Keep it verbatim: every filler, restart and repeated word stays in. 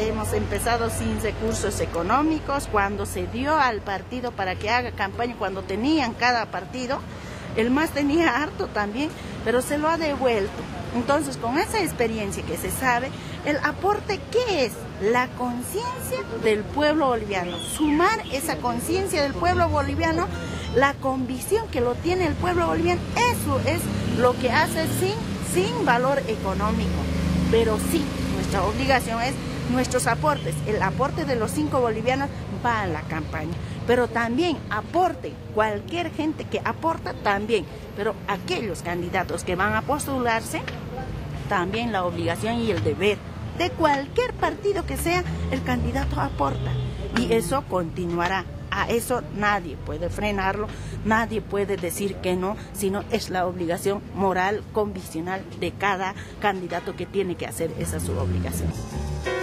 hemos empezado sin recursos económicos. Cuando se dio al partido para que haga campaña, cuando tenían cada partido, el M A S tenía harto también, pero se lo ha devuelto. Entonces, con esa experiencia que se sabe, el aporte, ¿qué es? La conciencia del pueblo boliviano. Sumar esa conciencia del pueblo boliviano, la convicción que lo tiene el pueblo boliviano, eso es lo que hace sin, sin valor económico. Pero sí, nuestra obligación es nuestros aportes. El aporte de los cinco bolivianos va a la campaña. Pero también aporte, cualquier gente que aporta también. Pero aquellos candidatos que van a postularse, también la obligación y el deber de cualquier partido que sea, el candidato aporta. Y eso continuará. A eso nadie puede frenarlo, nadie puede decir que no, sino es la obligación moral, conviccional de cada candidato que tiene que hacer esa su obligación.